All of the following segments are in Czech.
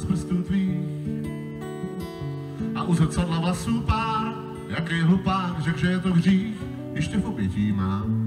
z prstů tvých a u zrcadla vlasů pár, jaký hlupák, řekl, že je to hřích, když tě v obětí mám.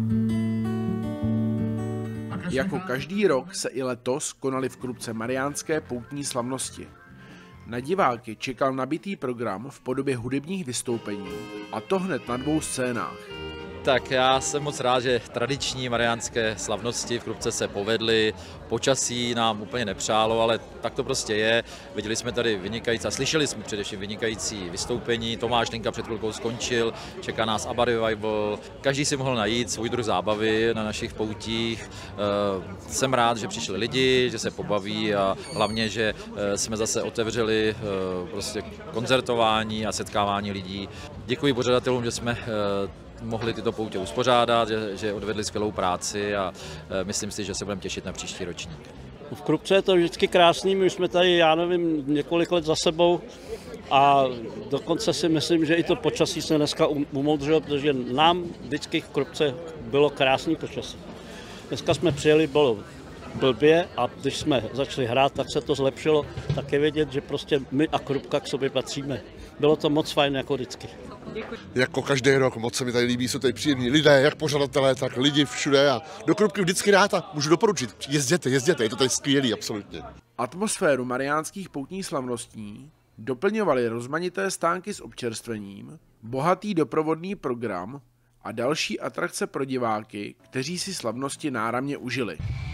Jako každý rok se i letos konaly v Krupce mariánské poutní slavnosti. Na diváky čekal nabitý program v podobě hudebních vystoupení, a to hned na 2 scénách. Tak já jsem moc rád, že tradiční mariánské slavnosti v Krupce se povedly. Počasí nám úplně nepřálo, ale tak to prostě je. Viděli jsme tady vynikající a slyšeli jsme především vynikající vystoupení. Tomáš Linka před chvilkou skončil, čeká nás ABBA Revival. Každý si mohl najít svůj druh zábavy na našich poutích. Jsem rád, že přišli lidi, že se pobaví a hlavně, že jsme zase otevřeli prostě koncertování a setkávání lidí. Děkuji pořadatelům, že jsme mohli tyto poutě uspořádat, že odvedli skvělou práci a myslím si, že se budeme těšit na příští ročník. V Krupce je to vždycky krásný, my už jsme tady, já nevím, několik let za sebou a dokonce si myslím, že i to počasí se dneska umoudřilo, protože nám vždycky v Krupce bylo krásný počasí. Dneska jsme přijeli, bylo blbě a když jsme začali hrát, tak se to zlepšilo. Tak je vědět, že prostě my a Krupka k sobě patříme. Bylo to moc fajn jako vždycky. Děkuji. Jako každý rok, moc se mi tady líbí, jsou tady příjemní lidé, jak pořadatelé, tak lidi všude a do Krupky vždycky rád a můžu doporučit. Jezděte, je to tady skvělý, absolutně. Atmosféru mariánských poutních slavností doplňovaly rozmanité stánky s občerstvením, bohatý doprovodný program a další atrakce pro diváky, kteří si slavnosti náramně užili.